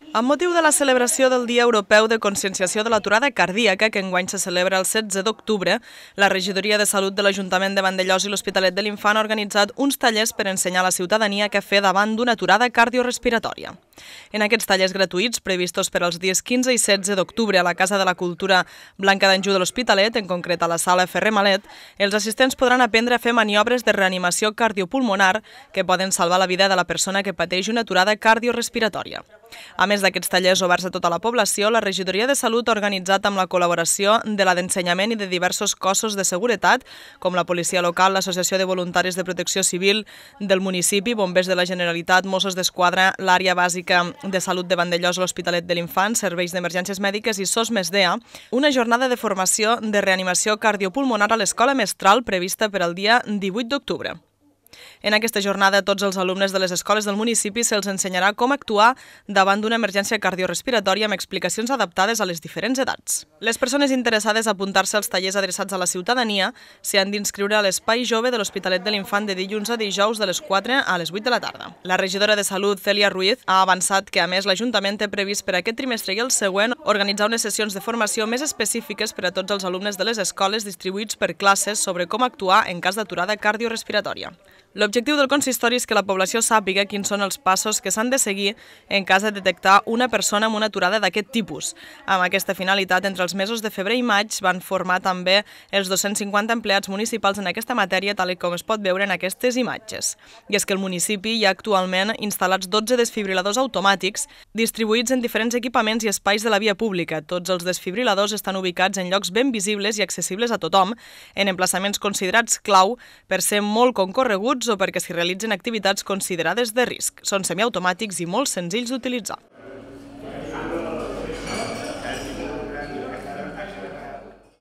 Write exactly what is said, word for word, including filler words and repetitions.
Amb motiu de la celebració del Dia Europeu de Conscienciació de l'Aturada Cardíaca, que enguany se celebra el setze d'octubre, la Regidoria de Salut de l'Ajuntament de Vandellòs i l'Hospitalet de l'Infant ha organitzat uns tallers per ensenyar a la ciutadania què fer davant d'una aturada cardiorespiratòria. En aquests tallers gratuïts, previstos per als dies quinze i setze d'octubre a la Casa de la Cultura Blanca d'Anjou de l'Hospitalet, en concret a la sala Ferrer Malet, els assistents podran aprendre a fer maniobres de reanimació cardiopulmonar que poden salvar la vida de la persona que pateix una aturada cardiorespiratòria. A més d'aquests tallers oberts a tota la població, la Regidoria de Salut ha organitzat amb la col·laboració de la d'Ensenyament i de diversos cossos de seguretat, com la Policia Local, l'Associació de Voluntaris de Protecció Civil del municipi, Bombers de la Generalitat, Mossos d'Esquadra, l'Àrea Bàsica de Salut de Vandellòs, l'Hospitalet de l'Infant, Serveis d'Emergències Mèdiques i SOS Més D E A, una jornada de formació de reanimació cardiopulmonar a l'Escola Mestral prevista per al dia divuit d'octubre. En aquesta jornada, a tots els alumnes de les escoles del municipi se'ls ensenyarà com actuar davant d'una emergència cardiorespiratòria amb explicacions adaptades a les diferents edats. Les persones interessades a apuntar-se als tallers adreçats a la ciutadania s'hi han d'inscriure a l'Espai Jove de l'Hospitalet de l'Infant de dilluns a dijous de les quatre a les vuit de la tarda. La regidora de Salut, Cèlia Ruiz, ha avançat que, a més, l'Ajuntament té previst per aquest trimestre i el següent organitzar unes sessions de formació més específiques per a tots els alumnes de les escoles distribuïts per classes sobre com actuar en cas d'aturada cardiorespiratòria. L'objectiu del consistori és que la població sàpiga quins són els passos que s'han de seguir en cas de detectar una persona amb una aturada d'aquest tipus. Amb aquesta finalitat, entre els mesos de febrer i maig van formar també els dos-cents cinquanta empleats municipals en aquesta matèria, tal com es pot veure en aquestes imatges. I és que el municipi hi ha actualment instal·lats dotze desfibriladors automàtics distribuïts en diferents equipaments i espais de la via pública. Tots els desfibriladors estan ubicats en llocs ben visibles i accessibles a tothom, en emplaçaments considerats clau per ser molt concorreguts o perquè s'hi realitzen activitats considerades de risc. Són semiautomàtics i molt senzills d'utilitzar.